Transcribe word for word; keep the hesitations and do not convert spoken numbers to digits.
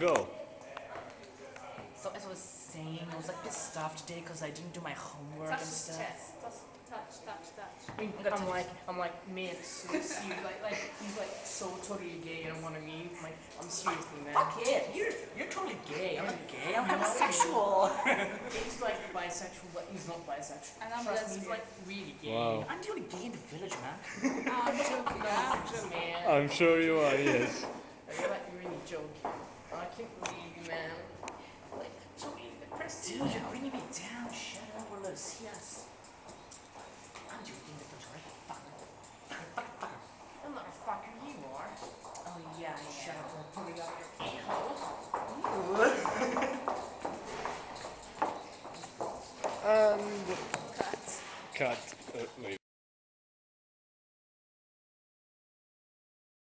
Go. So as I was saying, I was like pissed off today because I didn't do my homework Touch and his stuff. chest. Touch, touch, touch, touch. I'm, I'm like, I'm like, man, seriously, like, like he's like so totally gay. I don't want to meet. I'm like, I'm seriously, man. Fuck it, you're you're totally gay. I'm not gay. I'm I'm not homosexual. He's like bisexual, but he's not bisexual. And I'm Trust me, he's lesbian. like really gay. Wow. I'm the only gay in the village, man. Oh, I'm joking. I'm joking. Man, I'm sure you are, yes. I feel like you're really joking. I can't believe you, man. Like, so depressed. Dude, you're bringing me down. Shut up, we're loose. Yes. I'm the only gay in the village, right? Fucker. Fucker, fucker, fucker. I'm not a fucker, you are. Oh yeah, yeah. Shut up, I'm pulling out your a-hole. And Cut. cut.